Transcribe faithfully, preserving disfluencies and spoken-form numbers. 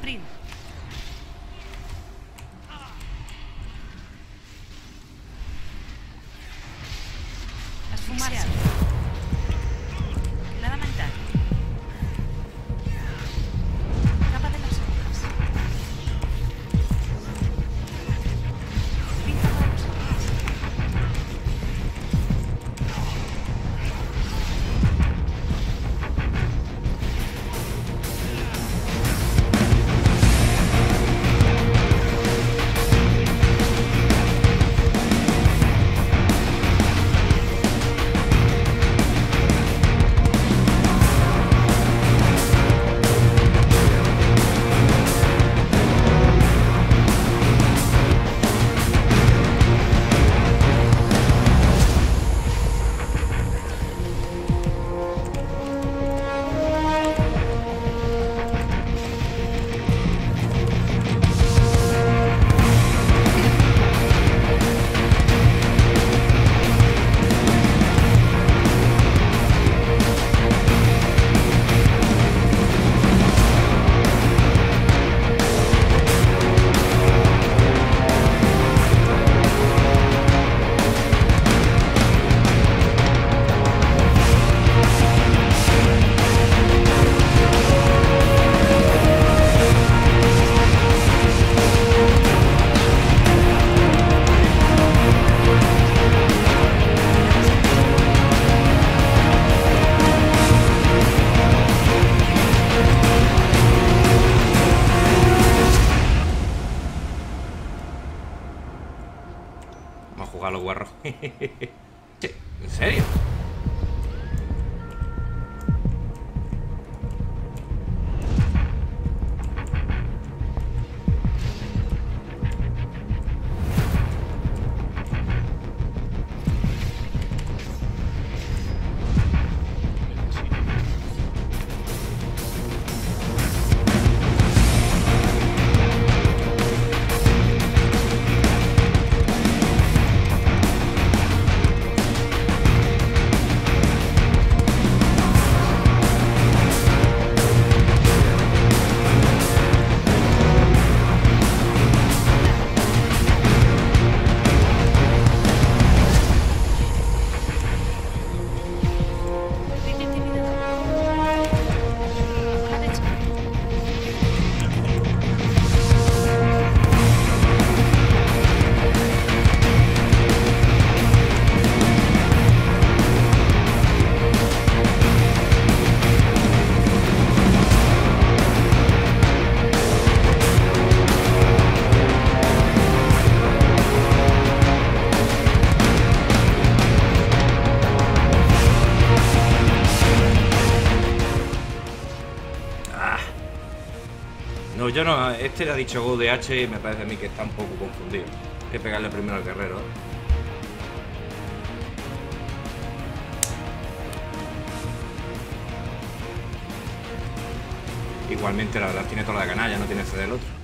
sprint. Asfixiado. Nada mental. Capa de las hojas. Pinta para los ojos. Vamos a jugar a los guarros. ¿En serio? No, yo no. Este le ha dicho Go de H y me parece a mí que está un poco confundido. Hay que pegarle primero al guerrero, ¿eh? Igualmente, la verdad, tiene toda la canalla, no tiene C del otro.